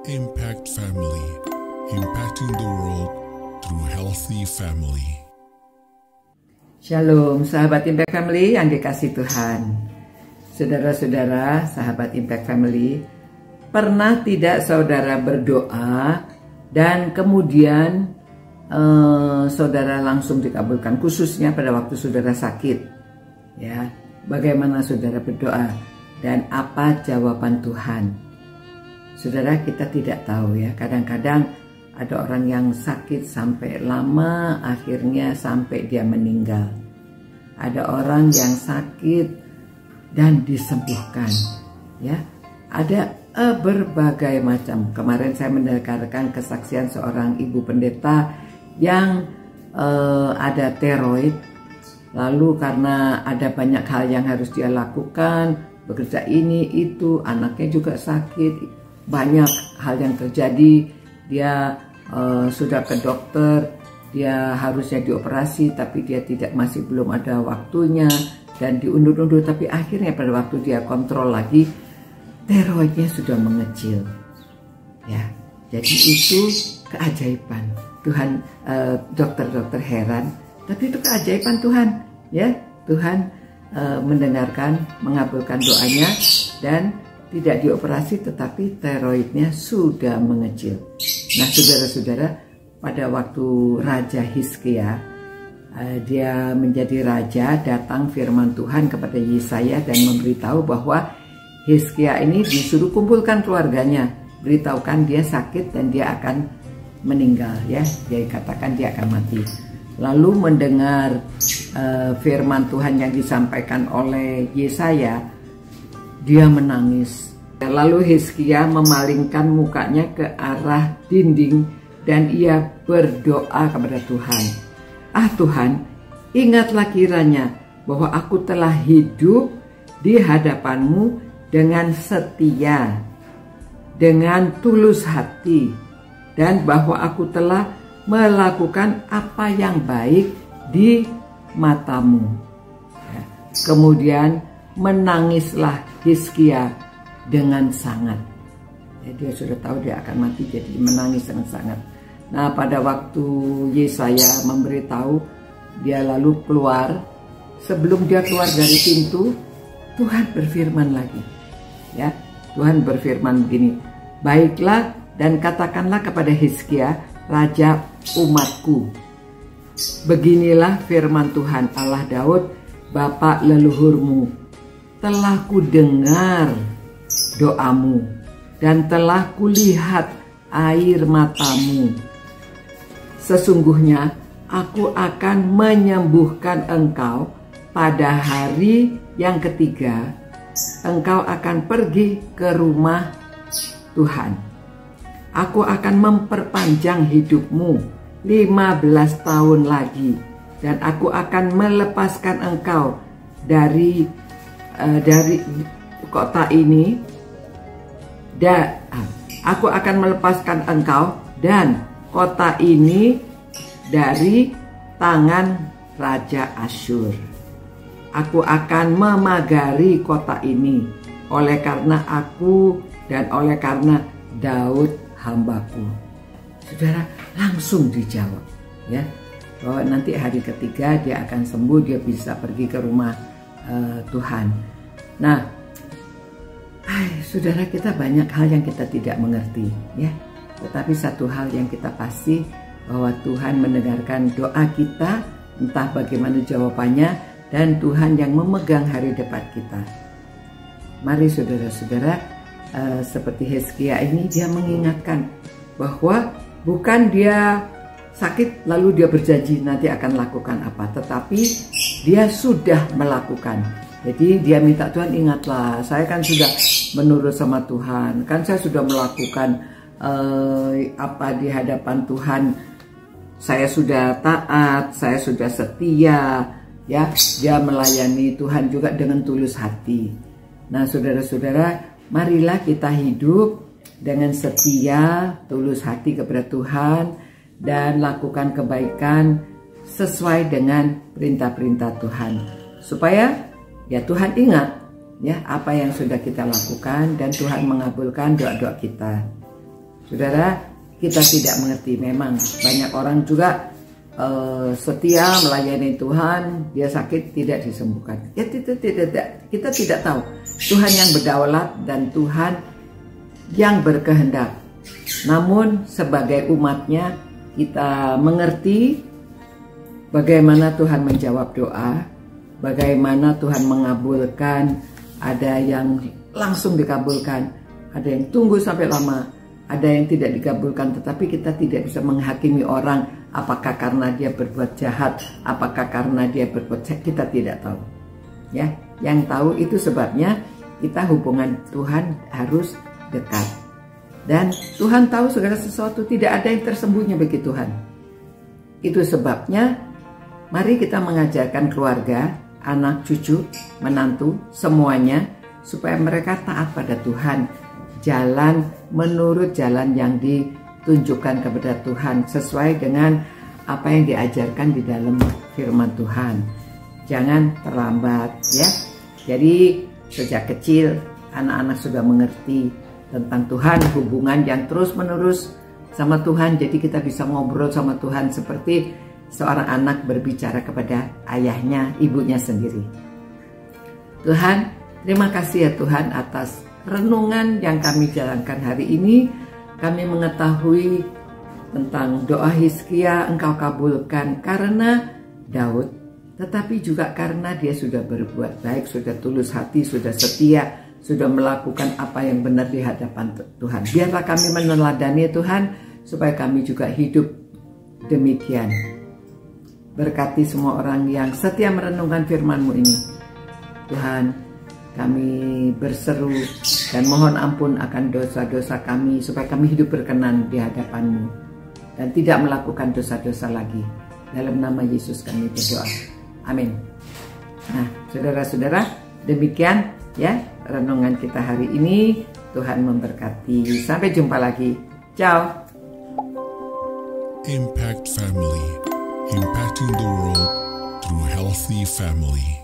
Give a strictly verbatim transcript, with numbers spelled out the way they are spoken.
Impact Family, impacting the world through healthy family. Shalom sahabat Impact Family yang dikasih Tuhan. Saudara-saudara, sahabat Impact Family, pernah tidak saudara berdoa dan kemudian eh, saudara langsung dikabulkan, khususnya pada waktu saudara sakit? Ya, bagaimana saudara berdoa dan apa jawaban Tuhan? Saudara, kita tidak tahu ya, kadang-kadang ada orang yang sakit sampai lama, akhirnya sampai dia meninggal. Ada orang yang sakit dan disembuhkan, ya. Ada eh, berbagai macam. Kemarin saya mendengarkan kesaksian seorang ibu pendeta yang eh, ada tiroid. Lalu karena ada banyak hal yang harus dia lakukan, bekerja ini itu, anaknya juga sakit. Banyak hal yang terjadi, dia uh, sudah ke dokter, dia harusnya dioperasi tapi dia tidak, masih belum ada waktunya dan diundur-undur, tapi akhirnya pada waktu dia kontrol lagi, tiroidnya sudah mengecil. Ya, jadi itu keajaiban Tuhan. uh, Dokter-dokter heran, tapi itu keajaiban Tuhan, ya. Tuhan uh, mendengarkan, mengabulkan doanya dan tidak dioperasi, tetapi tiroidnya sudah mengecil. Nah, saudara-saudara, pada waktu Raja Hizkia, uh, dia menjadi raja, datang firman Tuhan kepada Yesaya dan memberitahu bahwa Hizkia ini disuruh kumpulkan keluarganya, beritahukan dia sakit dan dia akan meninggal, ya. Dia katakan dia akan mati. Lalu mendengar uh, firman Tuhan yang disampaikan oleh Yesaya, dia menangis. Lalu Hizkia memalingkan mukanya ke arah dinding dan ia berdoa kepada Tuhan. Ah Tuhan, ingatlah kiranya bahwa aku telah hidup di hadapan-Mu dengan setia, dengan tulus hati, dan bahwa aku telah melakukan apa yang baik di mata-Mu. Ya. Kemudian menangislah Hizkia dengan sangat. Ya, dia sudah tahu dia akan mati, jadi menangis dengan sangat. Nah, pada waktu Yesaya memberitahu, dia lalu keluar. Sebelum dia keluar dari pintu, Tuhan berfirman lagi. Ya, Tuhan berfirman begini, baiklah dan katakanlah kepada Hizkia, raja umatku, beginilah firman Tuhan Allah Daud, Bapa leluhurmu, telah kudengar doamu dan telah kulihat air matamu. Sesungguhnya aku akan menyembuhkan engkau pada hari yang ketiga. Engkau akan pergi ke rumah Tuhan. Aku akan memperpanjang hidupmu lima belas tahun lagi dan aku akan melepaskan engkau dari uh, dari kota ini, dan aku akan melepaskan engkau dan kota ini dari tangan Raja Asyur. Aku akan memagari kota ini oleh karena aku dan oleh karena Daud hambaku. Saudara, langsung dijawab, ya, bahwa nanti hari ketiga dia akan sembuh, dia bisa pergi ke rumah uh, Tuhan. Nah, Hai, saudara, kita banyak hal yang kita tidak mengerti, ya. Tetapi satu hal yang kita pasti, bahwa Tuhan mendengarkan doa kita, entah bagaimana jawabannya, dan Tuhan yang memegang hari depan kita. Mari saudara-saudara, uh, seperti Hizkia ini, dia mengingatkan bahwa bukan dia sakit lalu dia berjanji nanti akan lakukan apa, tetapi dia sudah melakukan. Jadi dia minta, Tuhan ingatlah, saya kan sudah menurut sama Tuhan, kan saya sudah melakukan uh, apa di hadapan Tuhan, saya sudah taat, saya sudah setia, ya, dia melayani Tuhan juga dengan tulus hati. Nah, saudara-saudara, marilah kita hidup dengan setia, tulus hati kepada Tuhan dan lakukan kebaikan sesuai dengan perintah-perintah Tuhan, supaya ya Tuhan ingat ya apa yang sudah kita lakukan dan Tuhan mengabulkan doa-doa kita. Saudara, kita tidak mengerti. Memang banyak orang juga uh, setia melayani Tuhan, dia sakit tidak disembuhkan. Ya, itu tidak, kita tidak tahu. Tuhan yang berdaulat dan Tuhan yang berkehendak. Namun sebagai umatnya kita mengerti bagaimana Tuhan menjawab doa, bagaimana Tuhan mengabulkan, ada yang langsung dikabulkan, ada yang tunggu sampai lama, ada yang tidak dikabulkan. Tetapi kita tidak bisa menghakimi orang apakah karena dia berbuat jahat, apakah karena dia berbuat jahat, kita tidak tahu. Ya, yang tahu itu sebabnya kita hubungan Tuhan harus dekat. Dan Tuhan tahu segala sesuatu, tidak ada yang tersembunyi bagi Tuhan. Itu sebabnya mari kita mengajarkan keluarga, anak, cucu, menantu, semuanya supaya mereka taat pada Tuhan, jalan menurut jalan yang ditunjukkan kepada Tuhan sesuai dengan apa yang diajarkan di dalam firman Tuhan. Jangan terlambat ya. Jadi sejak kecil anak-anak sudah mengerti tentang Tuhan, hubungan yang terus menerus sama Tuhan. Jadi kita bisa ngobrol sama Tuhan seperti seorang anak berbicara kepada ayahnya, ibunya sendiri. Tuhan, terima kasih ya Tuhan atas renungan yang kami jalankan hari ini. Kami mengetahui tentang doa Hizkia Engkau kabulkan karena Daud, tetapi juga karena dia sudah berbuat baik, sudah tulus hati, sudah setia, sudah melakukan apa yang benar di hadapan Tuhan. Biarlah kami meneladani Tuhan, supaya kami juga hidup demikian. Berkati semua orang yang setia merenungkan firman-Mu ini. Tuhan, kami berseru dan mohon ampun akan dosa-dosa kami, supaya kami hidup berkenan di hadapan-Mu dan tidak melakukan dosa-dosa lagi. Dalam nama Yesus kami berdoa. Amin. Nah, saudara-saudara, demikian ya renungan kita hari ini. Tuhan memberkati. Sampai jumpa lagi. Ciao. Impact Family, impacting the world through healthy family.